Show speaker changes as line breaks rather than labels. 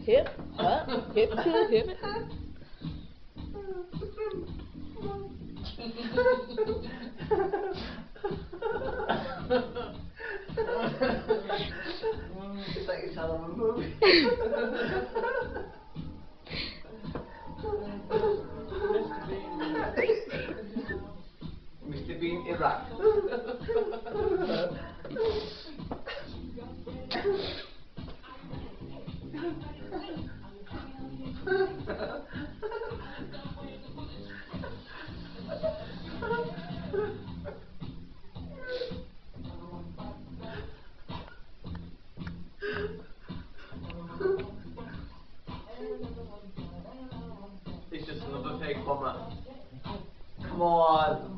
hip, up, hip to hip.
It's like a television movie. Mr. Bean Iraq. It's just another fake bomber. Come on.